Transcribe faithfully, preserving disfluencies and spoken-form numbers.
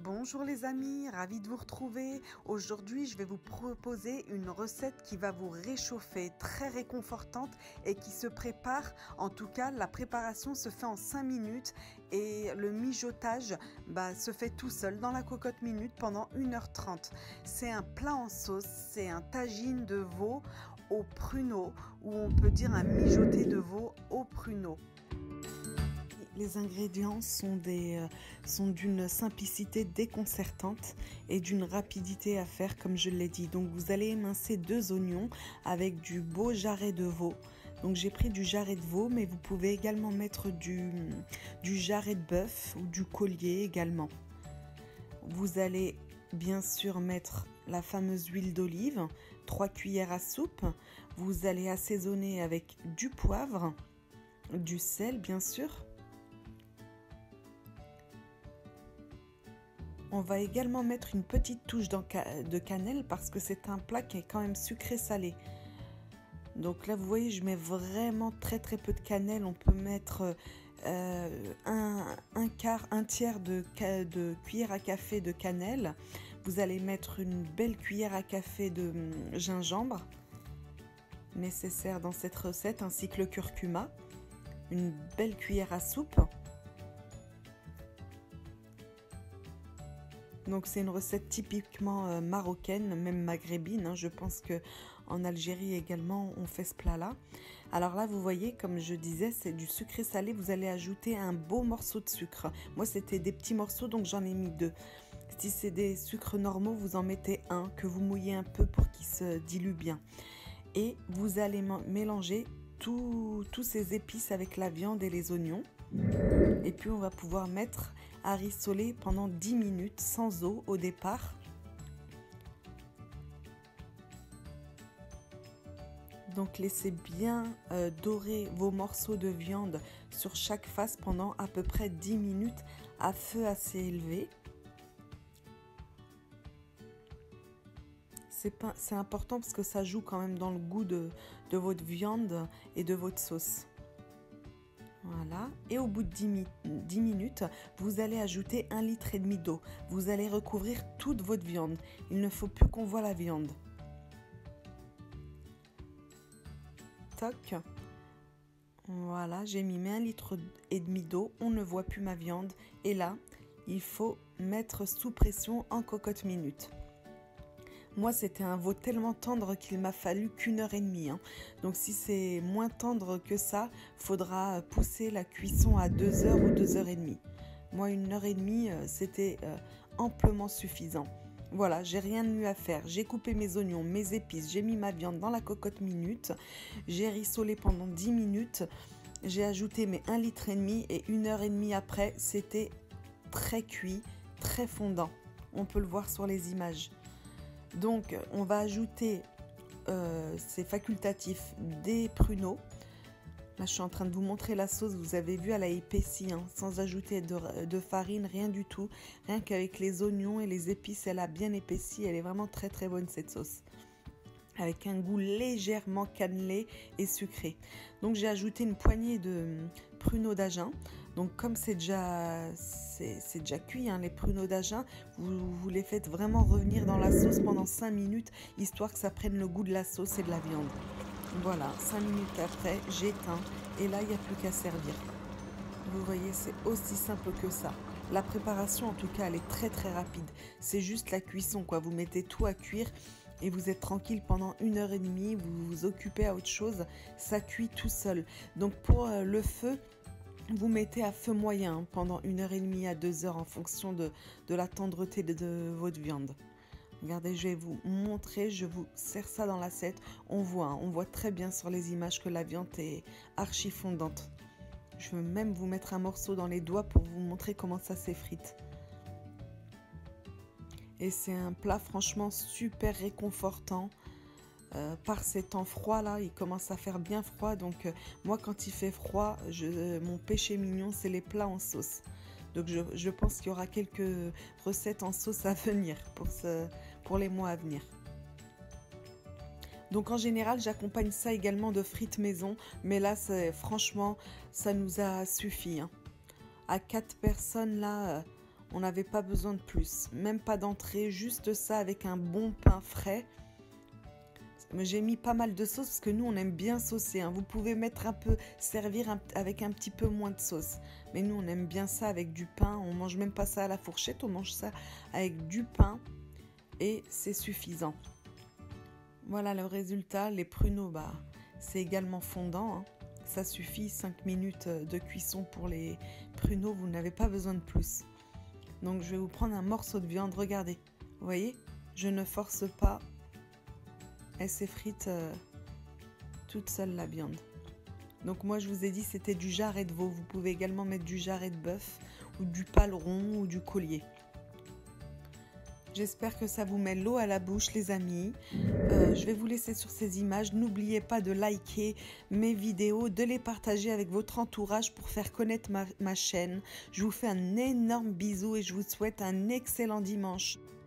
Bonjour les amis, ravi de vous retrouver. Aujourd'hui, je vais vous proposer une recette qui va vous réchauffer, très réconfortante et qui se prépare. En tout cas, la préparation se fait en cinq minutes et le mijotage bah, se fait tout seul dans la cocotte minute pendant une heure trente. C'est un plat en sauce, c'est un tagine de veau au pruneau ou on peut dire un mijoté de veau au pruneau. Les ingrédients sont des, euh, sont d'une simplicité déconcertante et d'une rapidité à faire comme je l'ai dit. Donc vous allez émincer deux oignons avec du beau jarret de veau. Donc j'ai pris du jarret de veau, mais vous pouvez également mettre du, du jarret de bœuf ou du collier également. Vous allez bien sûr mettre la fameuse huile d'olive, trois cuillères à soupe. Vous allez assaisonner avec du poivre, du sel bien sûr. On va également mettre une petite touche de cannelle parce que c'est un plat qui est quand même sucré-salé. Donc là, vous voyez, je mets vraiment très très peu de cannelle. On peut mettre euh, un, un quart, un tiers de, de cuillère à café de cannelle. Vous allez mettre une belle cuillère à café de gingembre, nécessaire dans cette recette, ainsi que le curcuma. Une belle cuillère à soupe. Donc c'est une recette typiquement euh, marocaine, même maghrébine. Hein. Je pense que en Algérie également on fait ce plat-là. Alors là vous voyez, comme je disais, c'est du sucré salé. Vous allez ajouter un beau morceau de sucre. Moi c'était des petits morceaux donc j'en ai mis deux. Si c'est des sucres normaux, vous en mettez un que vous mouillez un peu pour qu'il se dilue bien. Et vous allez mélanger tous ces épices avec la viande et les oignons. Et puis on va pouvoir mettre à rissoler pendant dix minutes sans eau au départ. Donc laissez bien euh, dorer vos morceaux de viande sur chaque face pendant à peu près dix minutes à feu assez élevé. C'est important parce que ça joue quand même dans le goût de, de votre viande et de votre sauce. Voilà, et au bout de dix minutes, vous allez ajouter un litre et demi d'eau. Vous allez recouvrir toute votre viande. Il ne faut plus qu'on voit la viande. Toc. Voilà, j'ai mis un litre et demi d'eau. On ne voit plus ma viande. Et là, il faut mettre sous pression en cocotte minute. Moi, c'était un veau tellement tendre qu'il m'a fallu qu'une heure et demie. Hein. Donc, si c'est moins tendre que ça, faudra pousser la cuisson à deux heures ou deux heures et demie. Moi, une heure et demie, c'était euh, amplement suffisant. Voilà, j'ai rien de mieux à faire. J'ai coupé mes oignons, mes épices, j'ai mis ma viande dans la cocotte minute. J'ai rissolé pendant dix minutes. J'ai ajouté mes un litre et demi et une heure et demie après, c'était très cuit, très fondant. On peut le voir sur les images. Donc, on va ajouter, euh, c'est facultatif, des pruneaux. Là, je suis en train de vous montrer la sauce. Vous avez vu, elle a épaissi, hein, sans ajouter de, de farine, rien du tout. Rien qu'avec les oignons et les épices, elle a bien épaissi. Elle est vraiment très très bonne cette sauce. Avec un goût légèrement cannelé et sucré. Donc, j'ai ajouté une poignée de pruneaux d'Agen. Donc, comme c'est déjà, c'est déjà cuit, hein, les pruneaux d'Agen, vous, vous les faites vraiment revenir dans la sauce pendant cinq minutes, histoire que ça prenne le goût de la sauce et de la viande. Voilà, cinq minutes après, j'éteins et là, il n'y a plus qu'à servir. Vous voyez, c'est aussi simple que ça. La préparation, en tout cas, elle est très très rapide. C'est juste la cuisson, quoi. Vous mettez tout à cuire et vous êtes tranquille pendant une heure et demie. Vous vous occupez à autre chose. Ça cuit tout seul. Donc, pour euh, le feu, vous mettez à feu moyen hein, pendant une heure et demie à deux heures en fonction de, de la tendreté de, de votre viande. Regardez, je vais vous montrer, je vous sers ça dans l'assiette. On voit, hein, on voit très bien sur les images que la viande est archi fondante. Je veux même vous mettre un morceau dans les doigts pour vous montrer comment ça s'effrite. Et c'est un plat franchement super réconfortant. Euh, par ces temps froids là, il commence à faire bien froid. Donc euh, moi quand il fait froid, je, euh, mon péché mignon c'est les plats en sauce. Donc je, je pense qu'il y aura quelques recettes en sauce à venir pour, ce, pour les mois à venir. Donc en général, j'accompagne ça également de frites maison. Mais là, franchement, ça nous a suffi. Hein. À quatre personnes, là, On n'avait pas besoin de plus, même pas d'entrée, juste ça avec un bon pain frais. J'ai mis pas mal de sauce parce que nous on aime bien saucer, hein. Vous pouvez mettre un peu, servir un, avec un petit peu moins de sauce. Mais nous on aime bien ça avec du pain. On mange même pas ça à la fourchette, on mange ça avec du pain et c'est suffisant. Voilà le résultat. Les pruneaux, bah, c'est également fondant, hein. Ça suffit, cinq minutes de cuisson pour les pruneaux, vous n'avez pas besoin de plus. Donc je vais vous prendre un morceau de viande, regardez, vous voyez, je ne force pas. Elle s'effrite euh, toute seule la viande. Donc moi je vous ai dit c'était du jarret de veau. Vous pouvez également mettre du jarret de bœuf ou du paleron ou du collier. J'espère que ça vous met l'eau à la bouche les amis. Euh, je vais vous laisser sur ces images. N'oubliez pas de liker mes vidéos, de les partager avec votre entourage pour faire connaître ma, ma chaîne. Je vous fais un énorme bisou et je vous souhaite un excellent dimanche.